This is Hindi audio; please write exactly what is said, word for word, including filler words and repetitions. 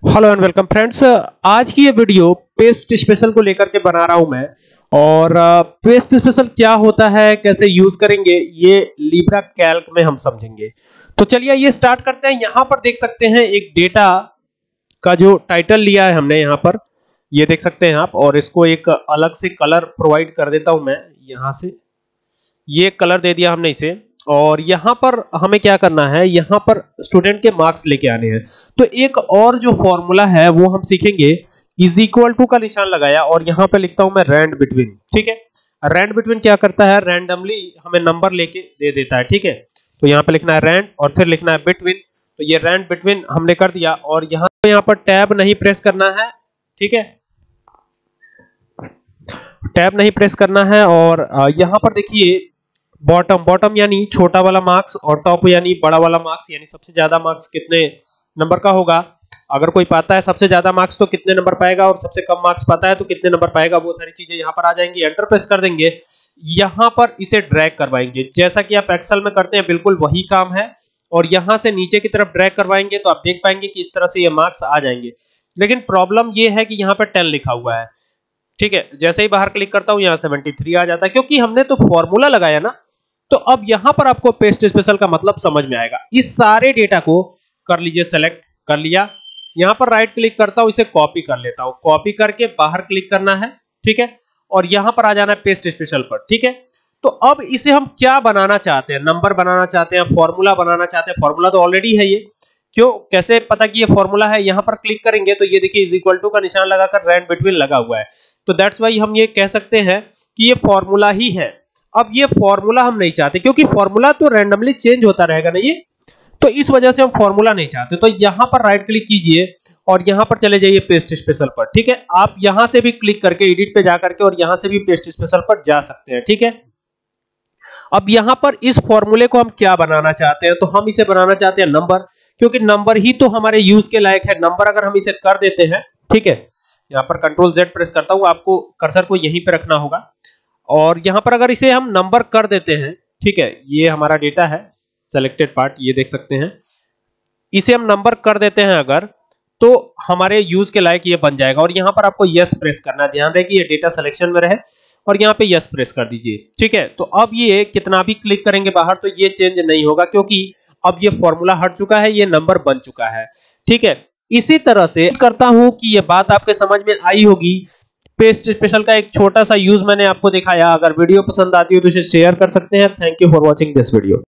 Hello and welcome friends. आज की ये वीडियो पेस्ट स्पेशल को लेकर के बना रहा हूं मैं। और पेस्ट स्पेशल क्या होता है, कैसे यूज करेंगे, ये लिब्रा कैल्क में हम समझेंगे। तो चलिए ये स्टार्ट करते हैं। यहां पर देख सकते हैं एक डेटा का जो टाइटल लिया है हमने, यहां पर ये देख सकते हैं आप। और इसको एक अलग से कलर प्रोवाइड कर देता हूं मैं, यहां से ये कलर दे दिया हमने इसे। और यहां पर हमें क्या करना है, यहां पर स्टूडेंट के मार्क्स लेके आने हैं। तो एक और जो फॉर्मूला है वो हम सीखेंगे। इज इक्वल टू का निशान लगाया और यहां पे लिखता हूं मैं रैंड बिटवीन। ठीक है, रैंड बिटवीन क्या करता है, रैंडमली हमें नंबर लेके दे देता है। ठीक है, तो यहां पे लिखना है रैंड और फिर लिखना है बिटवीन। तो ये रैंड बिटवीन हमने कर दिया और यहां पे यहां पर टैब नहीं प्रेस करना है। ठीक है, टैब नहीं प्रेस करना है। और यहां पर देखिए बॉटम, बॉटम यानी छोटा वाला मार्क्स और टॉप यानी बड़ा वाला मार्क्स, यानी सबसे ज्यादा मार्क्स कितने नंबर का होगा। अगर कोई पाता है सबसे ज्यादा मार्क्स तो कितने नंबर पाएगा, और सबसे कम मार्क्स पाता है तो कितने नंबर पाएगा, वो सारी चीजें यहां पर आ जाएंगी। एंटर प्रेस कर देंगे, यहां पर इसे ड्रैग करवाएंगे जैसा कि आप एक्सेल में करते हैं, बिल्कुल वही काम है। और यहां से नीचे की तरफ ड्रैग करवाएंगे तो आप देख पाएंगे कि इस तरह से ये मार्क्स आ जाएंगे। लेकिन प्रॉब्लम ये है कि यहां पर टेन लिखा हुआ है। ठीक है, जैसे ही बाहर क्लिक करता हूं यहां सेवेंटी थ्री आ जाता है, क्योंकि हमने तो फॉर्मूला लगाया ना। तो अब यहां पर आपको पेस्ट स्पेशल का मतलब समझ में आएगा। इस सारे डेटा को कर लीजिए, सेलेक्ट कर लिया, यहां पर राइट क्लिक करता हूं, इसे कॉपी कर लेता हूं, कॉपी करके बाहर क्लिक करना है। ठीक है, और यहां पर आ जाना है पेस्ट स्पेशल पर। ठीक है, तो अब इसे हम क्या बनाना चाहते हैं, नंबर बनाना चाहते हैं, फॉर्मूला बनाना चाहते हैं। फॉर्मूला तो ऑलरेडी है ये, क्यों, कैसे पता कि ये फॉर्मूला है। यहां पर क्लिक करेंगे तो ये देखिए इज इक्वल टू का निशान लगाकर रैंड बिटवीन लगा हुआ है। तो दैट्स वाई हम ये कह सकते हैं कि ये फॉर्मूला ही है। अब ये फॉर्मूला हम नहीं चाहते, क्योंकि फॉर्मूला तो रैंडमली चेंज होता रहेगा ना ये, तो इस वजह से हम फॉर्मूला नहीं चाहते। तो यहां पर राइट क्लिक कीजिए और यहां पर चले जाइए पेस्ट स्पेशल पर। ठीक है, आप यहां से भी क्लिक करके एडिट पे जाकर के और यहां से भी पेस्ट स्पेशल पर जा सकते हैं। ठीक है, अब यहां पर इस फॉर्मूले को हम क्या बनाना चाहते हैं, तो हम इसे बनाना चाहते हैं नंबर, क्योंकि नंबर ही तो हमारे यूज के लायक है। नंबर अगर हम इसे कर देते हैं, ठीक है, यहां पर कंट्रोल जेड प्रेस करता हूं, आपको कर्सर को यहीं पे रखना होगा। और यहां पर अगर इसे हम नंबर कर देते हैं, ठीक है, ये हमारा डेटा है सेलेक्टेड पार्ट, ये देख सकते हैं, इसे हम नंबर कर देते हैं अगर, तो हमारे यूज के लायक ये बन जाएगा। और यहां पर आपको यस प्रेस करना है, ध्यान रहे कि ये डेटा सिलेक्शन में रहे, और यहां पे यस प्रेस कर दीजिए। ठीक है, तो अब ये कितना भी क्लिक करेंगे बाहर तो ये चेंज नहीं होगा, क्योंकि अब ये फॉर्मूला हट चुका है, ये नंबर बन चुका है। ठीक है, इसी तरह से करता हूं कि ये बात आपके समझ में आई होगी। पेस्ट स्पेशल का एक छोटा सा यूज मैंने आपको दिखाया। अगर वीडियो पसंद आती हो तो इसे शेयर कर सकते हैं। Thank you for watching this video.